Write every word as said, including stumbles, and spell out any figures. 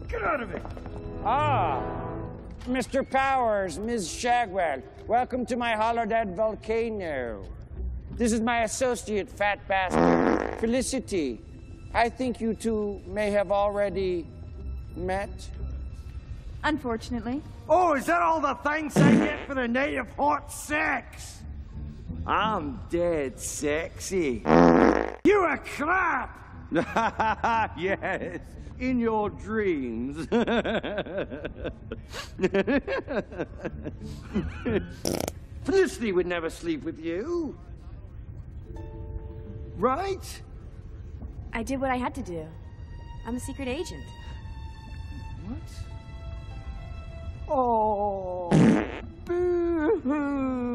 Get out of it! Ah, Mister Powers, Miz Shagwell, welcome to my holodeck volcano. This is my associate, fat bastard, Felicity. I think you two may have already met. Unfortunately. Oh, is that all the thanks I get for the native hot sex? I'm dead sexy. You a crap! Yes, in your dreams. Felicity would never sleep with you. Right? I did what I had to do. I'm a secret agent. What? Oh, boo-hoo.